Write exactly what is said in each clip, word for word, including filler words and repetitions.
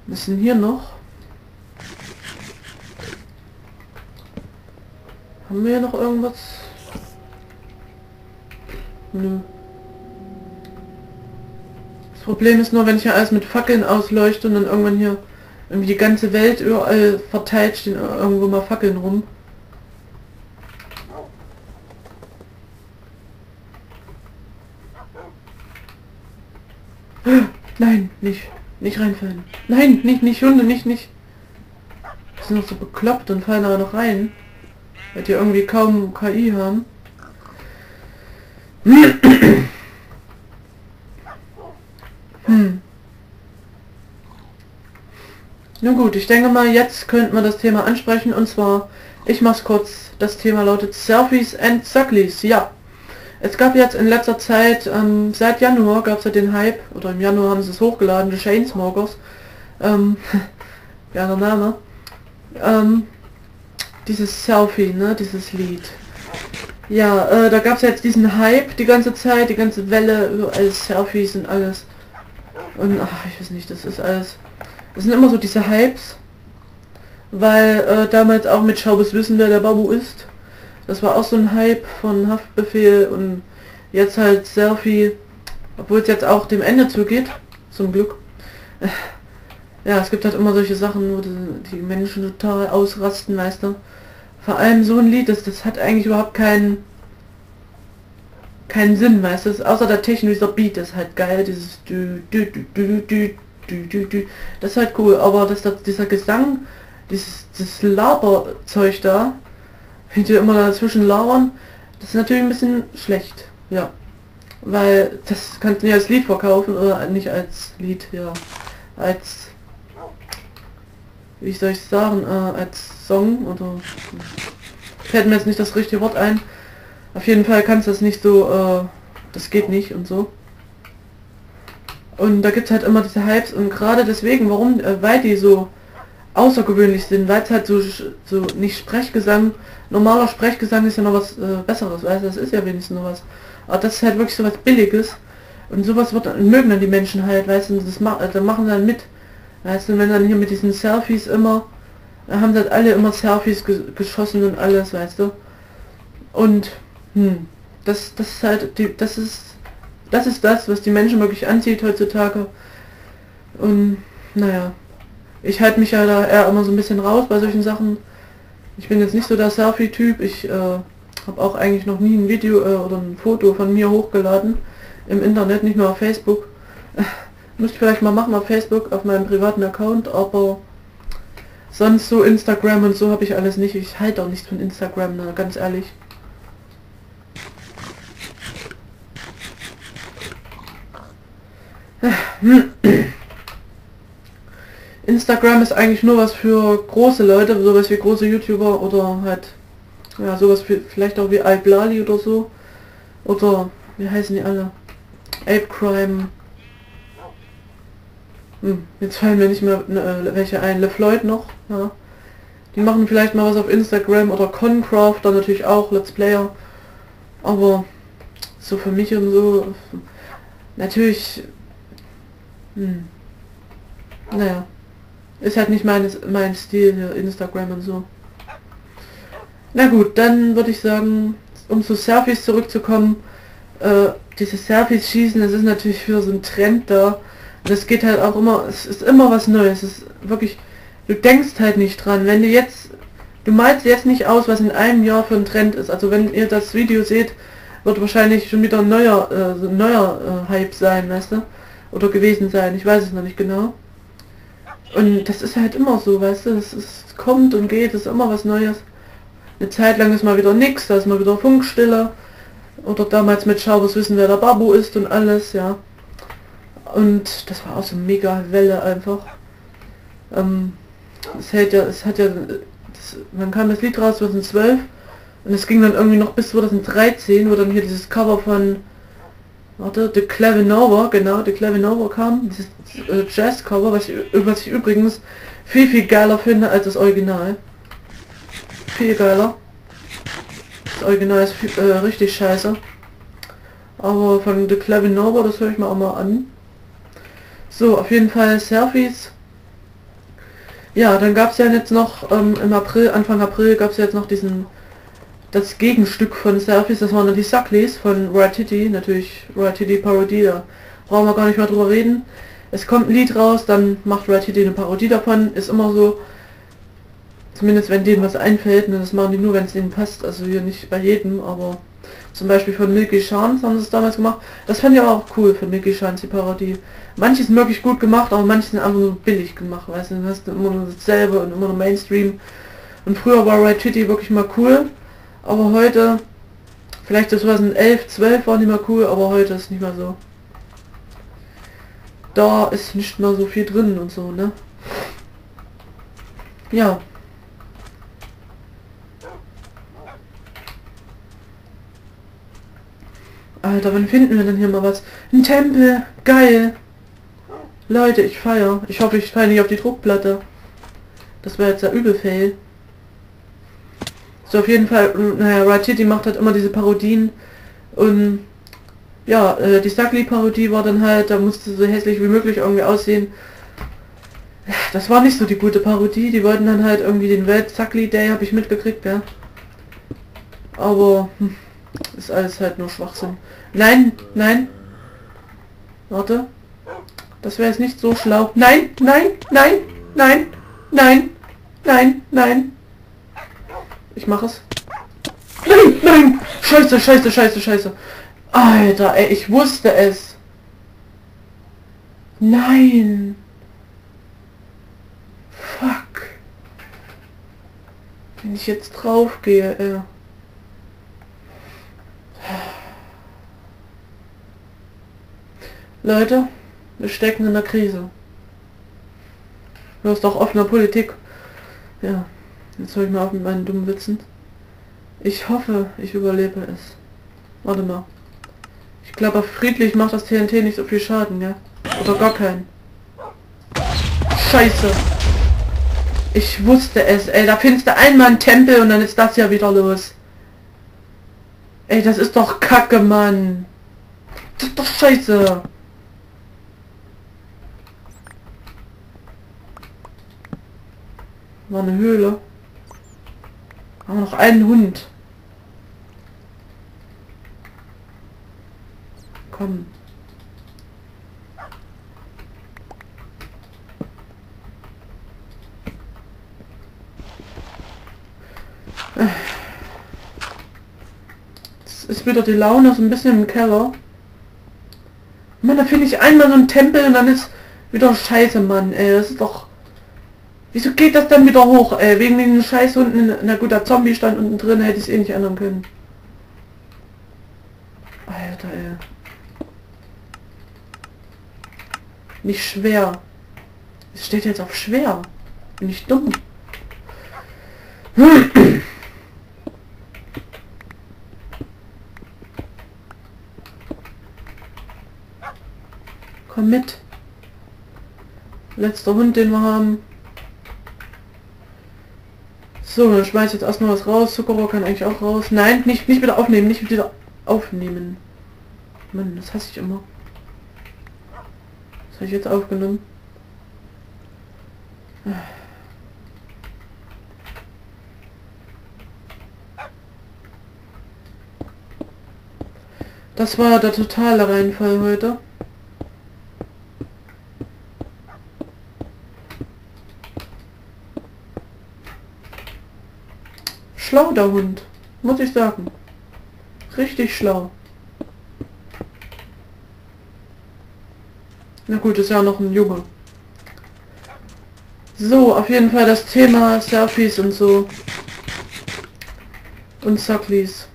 Was ist denn hier noch? Haben wir hier noch irgendwas? Nö. Das Problem ist nur, wenn ich ja alles mit Fackeln ausleuchte und dann irgendwann hier irgendwie die ganze Welt überall verteilt stehen irgendwo mal Fackeln rum. Nein, nicht. Nicht reinfallen. Nein, nicht, nicht Hunde, nicht, nicht. Die sind noch so bekloppt und fallen aber noch rein. Weil die irgendwie kaum K I haben. Hm. Nun gut, ich denke mal, jetzt könnten wir das Thema ansprechen. Und zwar, ich mach's kurz. Das Thema lautet Selfies and Sucklies. Ja. Es gab jetzt in letzter Zeit, ähm, seit Januar gab es ja den Hype, oder im Januar haben sie es hochgeladen, The Chainsmokers, ähm, ja, der Name, ähm, dieses Selfie, ne, dieses Lied. Ja, äh, da gab es jetzt diesen Hype die ganze Zeit, die ganze Welle, überall Selfies und alles. Und, ach, ich weiß nicht, das ist alles, das sind immer so diese Hypes, weil äh, damals auch mit Schau bis wissen, wer der Babu ist. Das war auch so ein Hype von Haftbefehl und jetzt halt Selfie, obwohl es jetzt auch dem Ende zugeht, zum Glück. Ja, es gibt halt immer solche Sachen, wo die, die Menschen total ausrasten, weißt du. Vor allem so ein Lied, das, das hat eigentlich überhaupt keinen keinen Sinn, weißt du. Außer der Techno, dieser Beat ist halt geil, dieses dü, dü, dü, dü, dü, dü, dü, dü. Das ist halt cool, aber das, das, dieser Gesang, dieses, dieses Laberzeug da, die immer dazwischen lauern, das ist natürlich ein bisschen schlecht, ja. Weil das kannst du nicht als Lied verkaufen oder nicht als Lied, ja. Als, wie soll ich sagen, äh, als Song oder... Fällt mir jetzt nicht das richtige Wort ein. Auf jeden Fall kannst du das nicht so, äh, das geht nicht und so. Und da gibt es halt immer diese Hypes und gerade deswegen, warum, äh, weil die so außergewöhnlich sind, weil es halt so, so nicht Sprechgesang, normaler Sprechgesang ist ja noch was äh, Besseres, weißt du, das ist ja wenigstens noch was. Aber das ist halt wirklich so was Billiges und sowas wird dann, mögen dann die Menschen halt, weißt du, das ma dann machen dann mit, weißt du, wenn dann hier mit diesen Selfies immer, da haben halt alle immer Selfies ge geschossen und alles, weißt du. Und, hm, das, das ist halt, die, das ist, das ist das, was die Menschen wirklich anzieht heutzutage. Und, naja. Ich halte mich ja da eher immer so ein bisschen raus bei solchen Sachen. Ich bin jetzt nicht so der Selfie-Typ. Ich äh, habe auch eigentlich noch nie ein Video äh, oder ein Foto von mir hochgeladen im Internet, nicht nur auf Facebook. Äh, müsste ich vielleicht mal machen auf Facebook, auf meinem privaten Account, aber sonst so Instagram und so habe ich alles nicht. Ich halte auch nichts von Instagram, ne, ganz ehrlich. Instagram ist eigentlich nur was für große Leute, sowas wie große YouTuber oder halt, ja, sowas wie, vielleicht auch wie Alblali oder so. Oder, wie heißen die alle? Apecrime. Hm, jetzt fallen mir nicht mehr ne, welche ein. LeFloid noch, ja. Die machen vielleicht mal was auf Instagram oder Concraft, dann natürlich auch, Let's Player. Aber so für mich und so, natürlich, hm, naja. Ist halt nicht meines, mein Stil hier, Instagram und so. Na gut, dann würde ich sagen, um zu Selfies zurückzukommen, äh, diese Selfies schießen, das ist natürlich für so ein Trend da. Und es geht halt auch immer, es ist immer was Neues. Es ist wirklich, du denkst halt nicht dran. Wenn du jetzt, du malst jetzt nicht aus, was in einem Jahr für ein Trend ist. Also wenn ihr das Video seht, wird wahrscheinlich schon wieder ein neuer, äh, so ein neuer äh, Hype sein, weißt du? Oder gewesen sein, ich weiß es noch nicht genau. Und das ist halt immer so, weißt du, es, es kommt und geht, es ist immer was Neues. Eine Zeit lang ist mal wieder nix, da ist mal wieder Funkstille. Oder damals mit Schau bis wissen, wer der Babu ist und alles, ja. Und das war auch so mega Welle einfach. Ähm, es hält ja, es hat ja, das, dann kam das Lied raus zweitausendzwölf und es ging dann irgendwie noch bis zweitausenddreizehn, wo dann hier dieses Cover von, warte, The Clavinova, genau, The Clavinova kam, dieses äh, Jazz-Cover, was ich, was ich übrigens viel, viel geiler finde als das Original. Viel geiler. Das Original ist viel, äh, richtig scheiße. Aber von The Clavinova, das höre ich mir auch mal an. So, auf jeden Fall Selfies. Ja, dann gab es ja jetzt noch ähm, im April, Anfang April gab es ja jetzt noch diesen, das Gegenstück von Selfies, das waren dann die Suckleys von Rattiti, natürlich Rattiti Parodie, da brauchen wir gar nicht mehr drüber reden. Es kommt ein Lied raus, dann macht Rattiti eine Parodie davon, ist immer so, zumindest wenn denen was einfällt, ne, das machen die nur, wenn es denen passt, also hier nicht bei jedem, aber zum Beispiel von Milky Chance haben sie es damals gemacht, das fand ich auch cool von Milky Chance, die Parodie. Manche sind wirklich gut gemacht, aber manche sind einfach nur billig gemacht, weißt du, dann hast du immer nur dasselbe und immer nur Mainstream. Und früher war Rattiti wirklich mal cool, aber heute, vielleicht das zweitausendelf, zwölf war nicht mehr cool, aber heute ist nicht mehr so. Da ist nicht mehr so viel drin und so, ne? Ja. Alter, wann finden wir denn hier mal was? Ein Tempel, geil. Leute, ich feier. Ich hoffe, ich falle nicht auf die Druckplatte. Das wäre jetzt ja übel fail. So, auf jeden Fall, naja, Rattiti macht halt immer diese Parodien. Und ja, äh, die Suckly-Parodie war dann halt, da musste so hässlich wie möglich irgendwie aussehen. Das war nicht so die gute Parodie. Die wollten dann halt irgendwie den Welt-Suckly-Day, habe ich mitgekriegt, ja. Aber hm, ist alles halt nur Schwachsinn. Nein, nein. Warte. Das wäre jetzt nicht so schlau. Nein, nein, nein, nein, nein, nein, nein. Ich mache es. Nein, nein. Scheiße, scheiße, scheiße, scheiße. Alter, ey, ich wusste es. Nein. Fuck. Wenn ich jetzt drauf gehe, ey. Leute, wir stecken in der Krise. Du hast doch offene Politik. Ja, jetzt höre ich mal auf mit meinen dummen Witzen. Ich hoffe, ich überlebe es. Warte mal. Ich glaube, friedlich macht das T N T nicht so viel Schaden, ja? Oder gar keinen. Scheiße. Ich wusste es, ey. Da findest du einmal einen Tempel und dann ist das ja wieder los. Ey, das ist doch Kacke, Mann. Das ist doch scheiße. War eine Höhle. Haben wir noch einen Hund. Komm. Jetzt ist wieder die Laune so ein bisschen im Keller. Mann, da finde ich einmal so einen Tempel und dann ist wieder scheiße, Mann, ey. Das ist doch... Wieso geht das dann wieder hoch, ey? Wegen den Scheißhunden. Na gut, der Zombie stand unten drin, hätte ich es eh nicht ändern können. Alter, ey. Nicht schwer. Es steht jetzt auf schwer. Bin ich dumm. Komm mit. Letzter Hund, den wir haben. So, dann schmeiß jetzt erstmal was raus. Zuckerrohr kann eigentlich auch raus. Nein, nicht, nicht wieder aufnehmen, nicht wieder aufnehmen. Mann, das hasse ich immer. Das habe ich jetzt aufgenommen. Das war der totale Reinfall heute. Schlau, der Hund, muss ich sagen. Richtig schlau. Na gut, ist ja noch ein Junge. So, auf jeden Fall das Thema Selfies und so. Und Suckleys.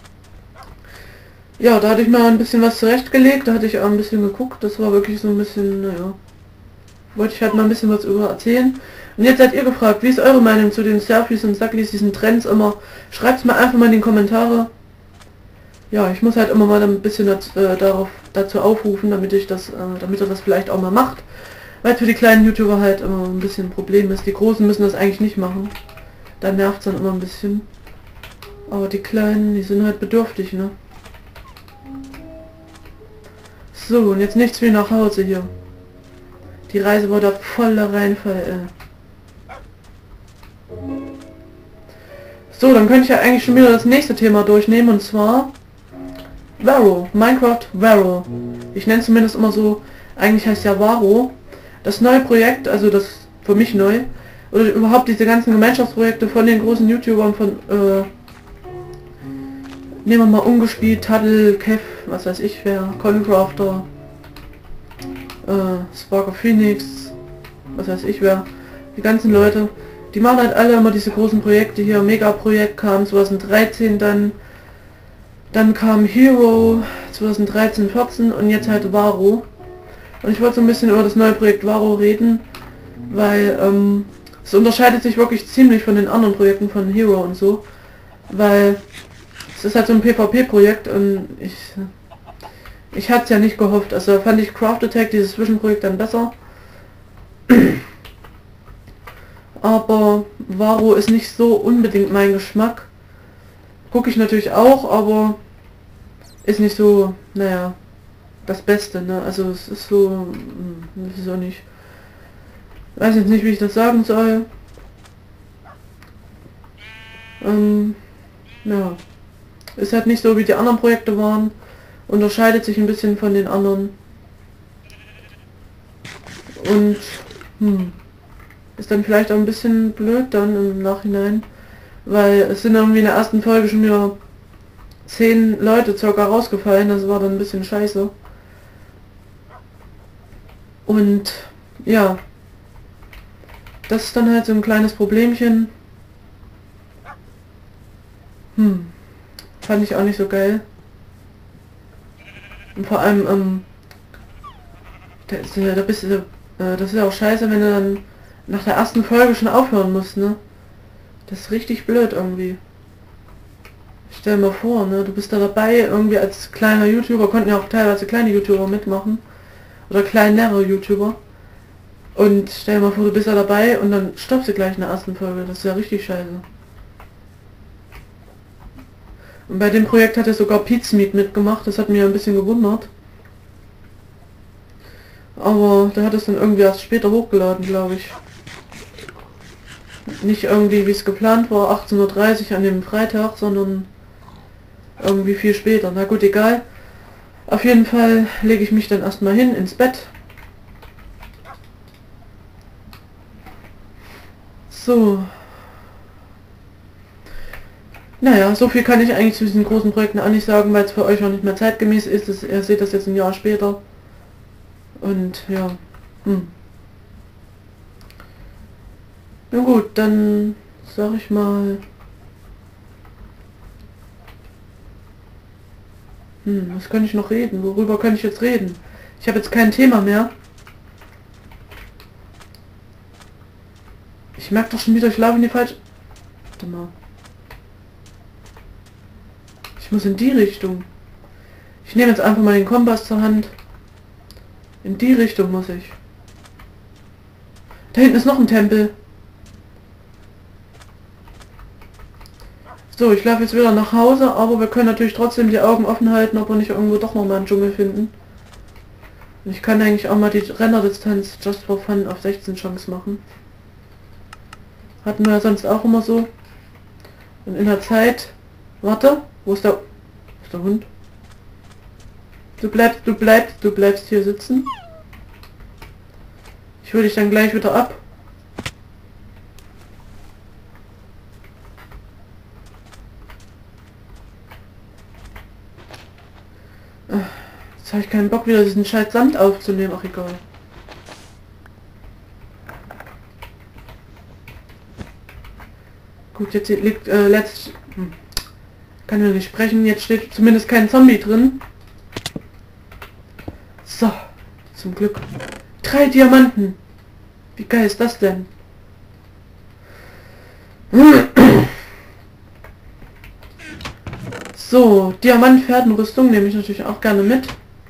Ja, da hatte ich mal ein bisschen was zurechtgelegt, da hatte ich auch ein bisschen geguckt. Das war wirklich so ein bisschen, naja. Wollte ich halt mal ein bisschen was über erzählen. Und jetzt seid ihr gefragt, wie ist eure Meinung zu den Selfies und Suckleys, diesen Trends immer? Schreibt es mal einfach mal in die Kommentare. Ja, ich muss halt immer mal ein bisschen das, äh, darauf, dazu aufrufen, damit ich das, äh, damit er das vielleicht auch mal macht. Weil für die kleinen YouTuber halt immer ein bisschen ein Problem ist. Die Großen müssen das eigentlich nicht machen. Da nervt es dann immer ein bisschen. Aber die Kleinen, die sind halt bedürftig, ne? So, und jetzt nichts wie nach Hause hier. Die Reise war der volle Reinfall, ey. So, dann könnte ich ja eigentlich schon wieder das nächste Thema durchnehmen, und zwar Varo, Minecraft Varo. Ich nenne es zumindest immer so, eigentlich heißt ja Varo. Das neue Projekt, also das für mich neu, oder überhaupt diese ganzen Gemeinschaftsprojekte von den großen YouTubern, von, äh, nehmen wir mal Ungespielt, Taddle, Kev, was weiß ich wer, Concrafter, äh, Sparker Phoenix, was weiß ich wer, die ganzen Leute, die machen halt alle immer diese großen Projekte hier. Mega-Projekt kam zwanzig dreizehn, dann dann kam Hero zwanzig dreizehn vierzehn und jetzt halt Varo. Und ich wollte so ein bisschen über das neue Projekt Varo reden, weil ähm, es unterscheidet sich wirklich ziemlich von den anderen Projekten von Hero und so, weil es ist halt so ein PvP-Projekt und ich ich hatte es ja nicht gehofft. Also fand ich Craft Attack, dieses Zwischenprojekt, dann besser. Aber Varo ist nicht so unbedingt mein Geschmack. Gucke ich natürlich auch, aber ist nicht so, naja, das Beste, ne? Also es ist so, wieso nicht. Weiß jetzt nicht, wie ich das sagen soll. Ähm, ja. Ist halt nicht so, wie die anderen Projekte waren. Unterscheidet sich ein bisschen von den anderen. Und, hm, ist dann vielleicht auch ein bisschen blöd dann im Nachhinein. Weil es sind irgendwie in der ersten Folge schon wieder zehn Leute circa rausgefallen. Das war dann ein bisschen scheiße. Und, ja. Das ist dann halt so ein kleines Problemchen. Hm. Fand ich auch nicht so geil. Und vor allem, ähm, da, ist, da bist du, äh, das ist ja auch scheiße, wenn du dann nach der ersten Folge schon aufhören musst, ne? Das ist richtig blöd irgendwie. Stell dir mal vor, ne? Du bist da dabei, irgendwie als kleiner YouTuber, konnten ja auch teilweise kleine YouTuber mitmachen. Oder kleinere YouTuber. Und stell dir mal vor, du bist da dabei und dann stoppst du gleich in der ersten Folge. Das ist ja richtig scheiße. Und bei dem Projekt hat er sogar Pizmeet mitgemacht, das hat mir ein bisschen gewundert. Aber der hat es dann irgendwie erst später hochgeladen, glaube ich. Nicht irgendwie, wie es geplant war, achtzehn Uhr dreißig an dem Freitag, sondern irgendwie viel später. Na gut, egal. Auf jeden Fall lege ich mich dann erstmal hin ins Bett. So. Naja, so viel kann ich eigentlich zu diesen großen Projekten auch nicht sagen, weil es für euch auch nicht mehr zeitgemäß ist. Das, ihr seht das jetzt ein Jahr später. Und ja. Hm. Na gut, dann sag ich mal. Hm, was kann ich noch reden? Worüber kann ich jetzt reden? Ich habe jetzt kein Thema mehr. Ich merke doch schon wieder, ich laufe in die falsche... Warte mal. Ich muss in die Richtung. Ich nehme jetzt einfach mal den Kompass zur Hand. In die Richtung muss ich. Da hinten ist noch ein Tempel. So, ich laufe jetzt wieder nach Hause, aber wir können natürlich trotzdem die Augen offen halten, ob wir nicht irgendwo doch noch mal einen Dschungel finden. Und ich kann eigentlich auch mal die Renderdistanz just for fun auf sechzehn Chance machen. Hatten wir ja sonst auch immer so. Und in der Zeit... Warte, wo ist der... Wo ist der Hund? Du bleibst, du bleibst, du bleibst hier sitzen. Ich hole dich dann gleich wieder ab. Jetzt habe ich keinen Bock, wieder diesen scheiß Sand aufzunehmen. Ach, egal. Gut, jetzt liegt äh, letzt... Hm. Kann ja nicht sprechen. Jetzt steht zumindest kein Zombie drin. So, zum Glück. Drei Diamanten. Wie geil ist das denn? So, Diamantpferdenrüstung nehme ich natürlich auch gerne mit.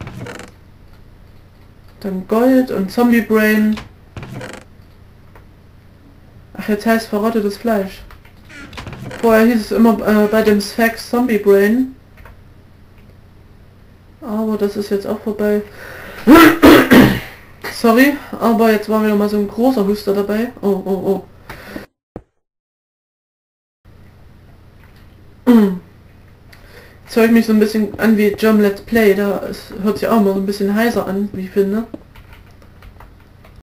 Dann Gold und Zombie Brain. Ach, jetzt heißt verrottetes Fleisch. Vorher hieß es immer äh, bei dem Sphax Zombie Brain. Aber das ist jetzt auch vorbei. Sorry, aber jetzt war wieder mal so ein großer Huster dabei. Oh, oh, oh. Zeug mich so ein bisschen an wie German Let's Play, da ist, hört sich auch mal so ein bisschen heiser an, wie ich finde.